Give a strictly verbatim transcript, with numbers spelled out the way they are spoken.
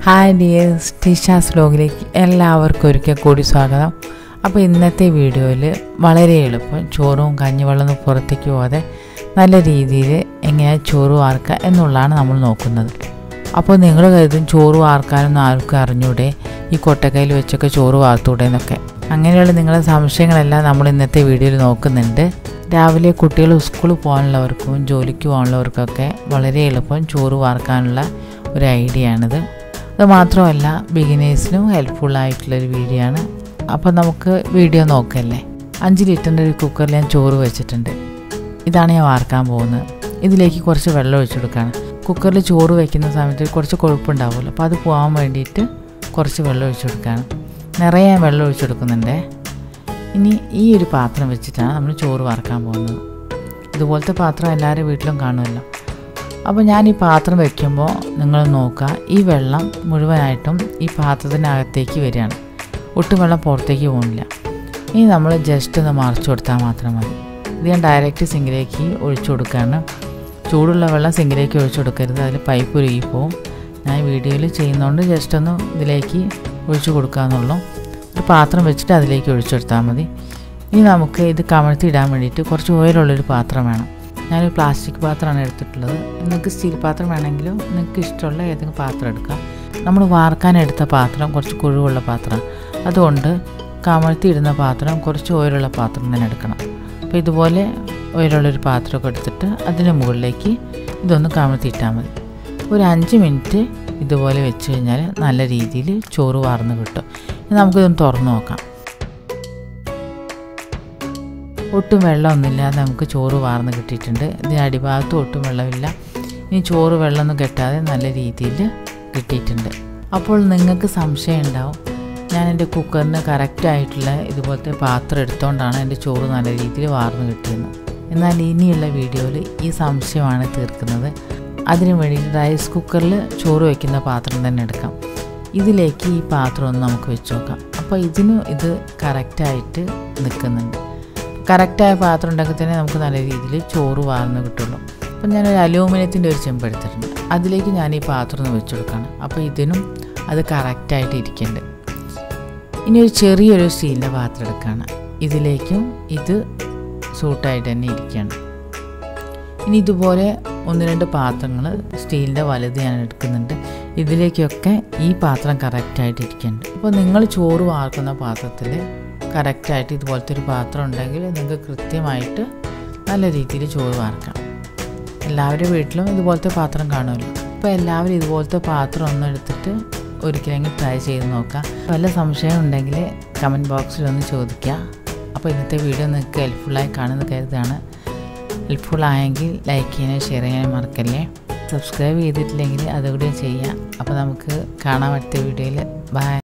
Hi dears, ടീഷാസ് വ്ലോഗിലേക്ക് എല്ലാവർക്കും ഒരിക്കൽ കൂടി സ്വാഗതം. അപ്പോൾ ഇന്നത്തെ വീഡിയോയിൽ വളരെ എളുപ്പം ചോറും കഞ്ഞിവെള്ളമൊന്നും പുറത്തേക്ക് പോകാതെ നല്ല രീതിയിൽ എങ്ങനെ ചോറ് വാർക്കുക എന്നുള്ളതാണ് നമ്മൾ നോക്കുന്നത്. അപ്പോൾ നിങ്ങൾ കരുതും ചോറ് വാർക്കാനൊന്നും ആർക്കും അറിഞ്ഞൂടെ, ഈ കൊട്ടക്കയിൽ വെച്ചൊക്കെ ചോറ് വാർത്തൂടെ എന്നൊക്കെ. അങ്ങനെയുള്ള നിങ്ങളുടെ സംശയങ്ങളെല്ലാം നമ്മൾ ഇന്നത്തെ വീഡിയോയിൽ നോക്കുന്നുണ്ട്. രാവിലെ കുട്ടികൾ സ്കൂളിൽ പോകാനുള്ളവർക്കും ജോലിക്ക് പോകാനുള്ളവർക്കൊക്കെ വളരെ എളുപ്പം ചോറ് വാർക്കാനുള്ള ഒരു ഐഡിയ ആണിത്. അതുമാത്രമല്ല ബിഗിനേഴ്സിനും ഹെൽപ്ഫുള്ളായിട്ടുള്ളൊരു വീഡിയോ ആണ്. അപ്പോൾ നമുക്ക് വീഡിയോ നോക്കല്ലേ. അഞ്ച് ലിറ്ററിൻ്റെ ഒരു കുക്കറിൽ ഞാൻ ചോറ് വെച്ചിട്ടുണ്ട്. ഇതാണ് ഞാൻ വാർക്കാൻ പോകുന്നത്. ഇതിലേക്ക് കുറച്ച് വെള്ളം ഒഴിച്ചു കൊടുക്കുകയാണ്. കുക്കറിൽ ചോറ് വയ്ക്കുന്ന സമയത്ത് കുറച്ച് കൊഴുപ്പുണ്ടാവുമല്ലോ, അപ്പോൾ അത് പോകാൻ വേണ്ടിയിട്ട് കുറച്ച് വെള്ളം ഒഴിച്ചു കൊടുക്കുകയാണ്. നിറയെ വെള്ളം ഒഴിച്ചു കൊടുക്കുന്നുണ്ട്. ഇനി ഈ ഒരു പാത്രം വെച്ചിട്ടാണ് നമ്മൾ ചോറ് വാർക്കാൻ പോകുന്നത്. ഇതുപോലത്തെ പാത്രം എല്ലാവരുടെ വീട്ടിലും കാണുമല്ലോ. അപ്പോൾ ഞാൻ ഈ പാത്രം വയ്ക്കുമ്പോൾ നിങ്ങൾ നോക്കുക, ഈ വെള്ളം മുഴുവനായിട്ടും ഈ പാത്രത്തിനകത്തേക്ക് വരികയാണ്. ഒട്ടും വെള്ളം പുറത്തേക്ക് പോകുന്നില്ല. ഇനി നമ്മൾ ജസ്റ്റ് ഒന്ന് മറിച്ച് കൊടുത്താൽ മാത്രം മതി. ഇത് ഞാൻ ഡയറക്റ്റ് സിങ്കിലേക്ക് ഒഴിച്ചു കൊടുക്കുകയാണ്. ചൂടുള്ള വെള്ളം സിങ്കിലേക്ക് ഒഴിച്ചു കൊടുക്കരുത്, അതിൽ പൈപ്പ് ഉരുകി പോവും. ഞാൻ വീഡിയോയിൽ ചെയ്യുന്നതുകൊണ്ട് ജസ്റ്റ് ഒന്ന് ഇതിലേക്ക് ഒഴിച്ചു കൊടുക്കാമെന്നുള്ളൂ. ഒരു പാത്രം വെച്ചിട്ട് അതിലേക്ക് ഒഴിച്ചെടുത്താൽ മതി. ഇനി നമുക്ക് ഇത് കമഴ്ത്തി ഇടാൻ വേണ്ടിയിട്ട് കുറച്ച് ഓയിലുള്ളൊരു പാത്രം വേണം. ഞാനൊരു പ്ലാസ്റ്റിക് പാത്രമാണ് എടുത്തിട്ടുള്ളത്. നിങ്ങൾക്ക് സ്റ്റീൽ പാത്രം വേണമെങ്കിലും നിങ്ങൾക്ക് ഇഷ്ടമുള്ള ഏതെങ്കിലും പാത്രം എടുക്കാം. നമ്മൾ വാർക്കാനെടുത്ത പാത്രം കുറച്ച് കുഴിവുള്ള പാത്രമാണ്, അതുകൊണ്ട് കമഴ്ത്തി ഇടുന്ന പാത്രം കുറച്ച് ഓയിലുള്ള പാത്രം തന്നെ എടുക്കണം. അപ്പോൾ ഇതുപോലെ ഓയിലുള്ളൊരു പാത്രമൊക്കെ എടുത്തിട്ട് അതിന് മുകളിലേക്ക് ഇതൊന്ന് കമഴ്ത്തിയിട്ടാൽ മതി. ഒരു അഞ്ച് മിനിറ്റ് ഇതുപോലെ വെച്ച് കഴിഞ്ഞാൽ നല്ല രീതിയിൽ ചോറ് വാർന്ന് കിട്ടും. ഇനി നമുക്കിതൊന്ന് തുറന്ന് നോക്കാം. ഒട്ടും വെള്ളമൊന്നുമില്ലാതെ നമുക്ക് ചോറ് വാർന്ന് കിട്ടിയിട്ടുണ്ട്. ഇതിന് അടിഭാഗത്ത് ഒട്ടും വെള്ളമില്ല. ഇനി ചോറ് വെള്ളമൊന്നും കെട്ടാതെ നല്ല രീതിയിൽ കിട്ടിയിട്ടുണ്ട്. അപ്പോൾ നിങ്ങൾക്ക് സംശയം ഉണ്ടാവും, ഞാൻ എൻ്റെ കുക്കറിന് കറക്റ്റായിട്ടുള്ള ഇതുപോലത്തെ പാത്രം എടുത്തുകൊണ്ടാണ് എൻ്റെ ചോറ് നല്ല രീതിയിൽ വാർന്ന് കിട്ടിയെന്ന്. എന്നാൽ ഇനിയുള്ള വീഡിയോയിൽ ഈ സംശയമാണ് തീർക്കുന്നത്. അതിനു വേണ്ടിയിട്ട് റൈസ് കുക്കറിൽ ചോറ് വയ്ക്കുന്ന പാത്രം തന്നെ എടുക്കാം. ഇതിലേക്ക് ഈ പാത്രം ഒന്ന് നമുക്ക് വെച്ച് നോക്കാം. അപ്പോൾ ഇതിന് ഇത് കറക്റ്റായിട്ട് നിൽക്കുന്നുണ്ട്. കറക്റ്റായ പാത്രം ഉണ്ടെങ്കിൽ തന്നെ നമുക്ക് നല്ല രീതിയിൽ ചോറ് വാർന്ന് കിട്ടുള്ളൂ. അപ്പം ഞാനൊരു അലൂമിനിയത്തിൻ്റെ ഒരു ചെമ്പ് എടുത്തിട്ടുണ്ട്. അതിലേക്ക് ഞാൻ ഈ പാത്രം ഒന്ന് വെച്ച് കൊടുക്കുകയാണ്. അപ്പോൾ ഇതിനും അത് കറക്റ്റായിട്ട് ഇരിക്കുന്നുണ്ട്. ഇനി ഒരു ചെറിയൊരു സ്റ്റീലിൻ്റെ പാത്രം എടുക്കുകയാണ്. ഇതിലേക്കും ഇത് സൂട്ടായിട്ട് തന്നെ ഇരിക്കുകയാണ്. ഇനി ഇതുപോലെ ഒന്ന് രണ്ട് പാത്രങ്ങൾ സ്റ്റീലിൻ്റെ വലുത് ഞാൻ എടുക്കുന്നുണ്ട്. ഇതിലേക്കൊക്കെ ഈ പാത്രം കറക്റ്റായിട്ട് ഇരിക്കുന്നുണ്ട്. അപ്പോൾ നിങ്ങൾ ചോറ് വാർക്കുന്ന പാത്രത്തിൽ കറക്റ്റായിട്ട് ഇതുപോലത്തെ ഒരു പാത്രം ഉണ്ടെങ്കിൽ നിങ്ങൾക്ക് കൃത്യമായിട്ട് നല്ല രീതിയിൽ ചോറ് വാർക്കാം. എല്ലാവരുടെ വീട്ടിലും ഇതുപോലത്തെ പാത്രം കാണുമല്ലോ. അപ്പോൾ എല്ലാവരും ഇതുപോലത്തെ പാത്രം ഒന്ന് എടുത്തിട്ട് ഒരിക്കലെങ്കിൽ ട്രൈ ചെയ്ത് നോക്കാം. വല്ല സംശയം ഉണ്ടെങ്കിൽ കമൻറ്റ് ബോക്സിലൊന്ന് ചോദിക്കുക. അപ്പോൾ ഇന്നത്തെ വീഡിയോ നിങ്ങൾക്ക് ഹെൽപ്ഫുള്ളായി കാണുന്ന കരുതാണ്. ഹെൽപ്ഫുള്ളായെങ്കിൽ ലൈക്ക് ചെയ്യാനും ഷെയർ ചെയ്യാനും മറക്കല്ലേ. സബ്സ്ക്രൈബ് ചെയ്തിട്ടില്ലെങ്കിൽ അതുകൂടി ചെയ്യാം. അപ്പോൾ നമുക്ക് കാണാൻ പറ്റിയ വീഡിയോയിൽ ബൈ.